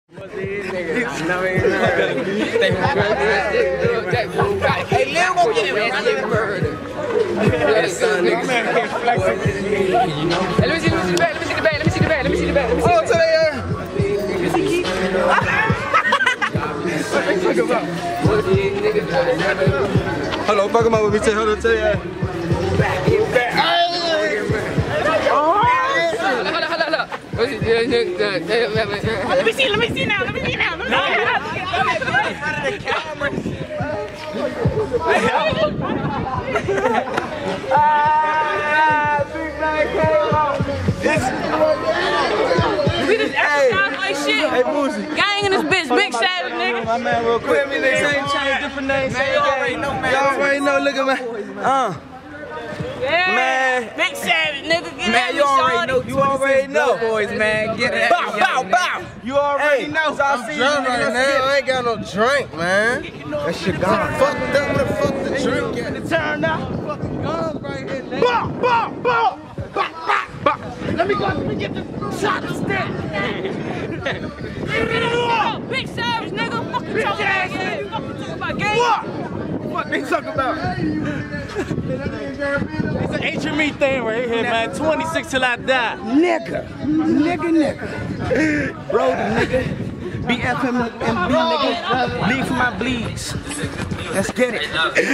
Hey, Lil, go get it, man. Hey, let me see the bag. Let me see the bag. Let me see the bag. Let me see the bag. Oh, so they Hold on, fuck him up with me. Hold on, tell you. Let me see now. Let me see now. We just exercise like shit. Hey, Boozy. Gang in this bitch, big savage nigga. My man, real quick. Same chain, different names. Man, y'all already know, man. Y'all already know, look at me. Yeah. Man. Big savage nigga. Get Man, you already know. You already know. Boys, man, get it. Bow, bow, bow. You already know. So I'm drunk right now. I ain't got no drink, man. That shit gone. Fucked up. Where the fuck the drink at? Turn up. Fucking guns right here, nigga. Bow, bow, bow. Let me get the shot instead. Big savage nigga. Fucking talking about gang. Fucking talking about gang. What they talking about? It's an HME thing right here, man. 26 till I die. Nigga. Road nigga. BFMB nigga. Bleed for my bleeds. Let's get it.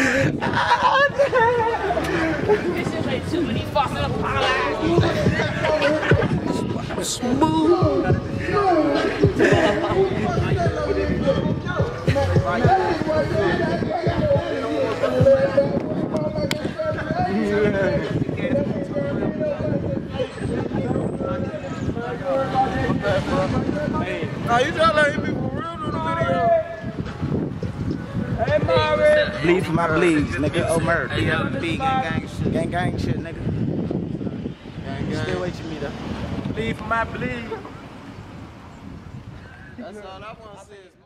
This is like too many fucking apologies. Smooth. Nah, you trying to let him be for real in the video? Hey, Marvin. Bleed for my bleeds, nigga. Oh, murder. BFMB gang shit, nigga. Still waiting me though. Bleed for my bleed. That's all I want to say is